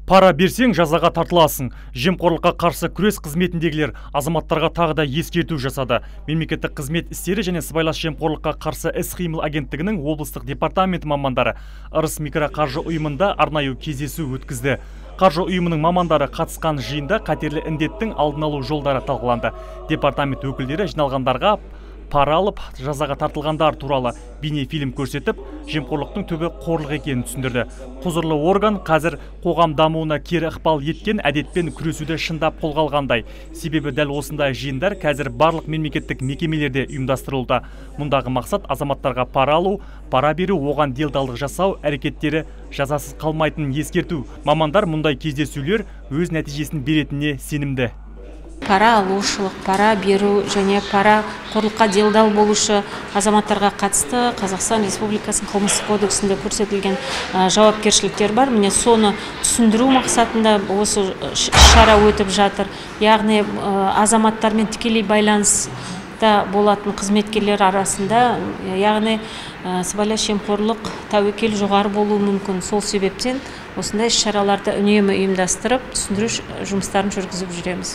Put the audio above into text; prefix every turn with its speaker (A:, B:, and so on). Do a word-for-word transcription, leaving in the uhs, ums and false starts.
A: Пара берсең, жазаға тартыласың. Жемқорлыққа қарсы күрес қызметіндегілер азаматтарға тағы да ескерту жасады. Мемлекеттік қызмет істері және сыбайлас жемқорлыққа қарсы іс-қимыл агенттігінің облыстық департаменті мамандары Ырыс микроқаржы ұйымында арнайы кездесу өткізді. Қаржы ұйымының мамандары қатысқан жиында қатерлі індеттің алдын алу жолдары талқыланды. Департамент өкілдері жиналғандарға пара алып жазаға тартылғандар туралы бейнефильм көрсетіп, жемқорлықтың түбі қорлық екенін түсіндірді. Құзырлы орган қазір қоғам дамуына кері ықпал еткен әдетпен күресуді шындап қолға алғандай. Себебі дәл осындай жиындар қазір барлық мемлекеттік мекемелерде ұйымдастырылуда. Мұндағы мақсат азаматтарға пара алу, пара беру, оған делдалдық жасау әрекеттері жазасыз қалмайтынын ескерту. Мамандар мұндай кездесулер өз нәтижесін беретініне сенімді.
B: Пара алушылық, пара беру және пара қорлыққа делдал болушы азаматтарға қатысты Қазақстан Республикасының қылмыстық кодексінде көрсетілген жауапкершіліктер бар. Міне соны түсіндіру мақсатында осы шара өтіп жатыр. Яғни азаматтармен тікелей байланыста болатын қызметкерлер арасында, яғни сыбайлас жемқорлық тәуекел жоғары болуы мүмкін. Сол себептен осындай шараларды үнемі ұйымдастырып, түсіндіру жұмыстарын жүргізіп жүреміз.